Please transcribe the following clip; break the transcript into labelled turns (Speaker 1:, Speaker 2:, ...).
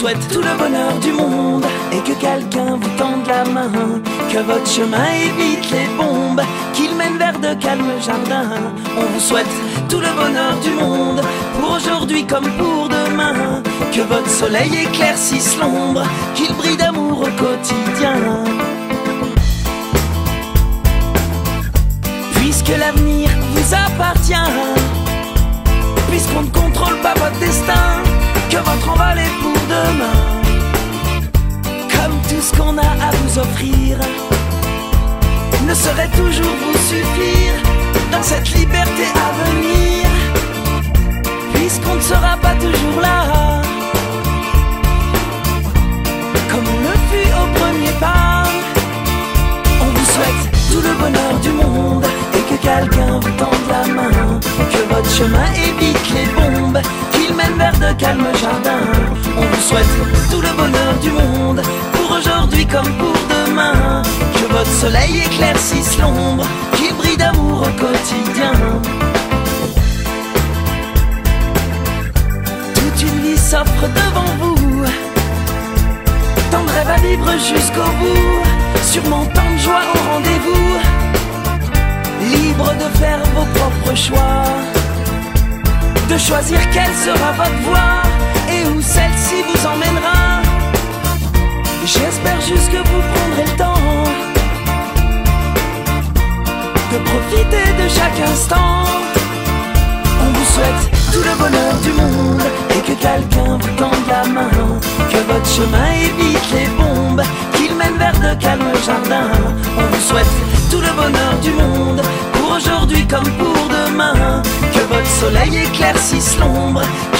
Speaker 1: souhaite tout le bonheur du monde et que quelqu'un vous tende la main, que votre chemin évite les bombes, qu'il mène vers de calmes jardins. On vous souhaite tout le bonheur du monde, pour aujourd'hui comme pour demain, que votre soleil éclaircisse l'ombre, qu'il brille d'amour au quotidien. Puisque l'avenir vous appartient, puisqu'on ne contrôle pas votre destin, que votre envol est pour demain. Comme tout ce qu'on a à vous offrir ne saurait toujours vous suffire dans cette liberté à venir, puisqu'on ne sera pas toujours là comme on le fut au premier pas. On vous souhaite tout le bonheur du monde et que quelqu'un vous tende la main, que votre chemin évite les bombes, qu'il mène vers de calmes jardins. On vous souhaite tout le bonheur du monde, pour aujourd'hui comme pour demain, que votre soleil éclaircisse l'ombre, qu'il brille d'amour au quotidien. Toute une vie s'offre devant vous, tant de rêves à vivre jusqu'au bout, sûrement tant de joie au rendez-vous, libre de faire vos propres choix, de choisir quelle sera votre voie et où celle-ci vous emmènera. J'espère juste que vous prendrez le temps de profiter de chaque instant. On vous souhaite tout le bonheur du monde et que quelqu'un vous tende la main, que votre chemin évite les bombes, qu'il mène vers de calmes jardins. On vous souhaite tout le bonheur du monde, pour aujourd'hui comme pour demain, que votre soleil éclaircisse l'ombre,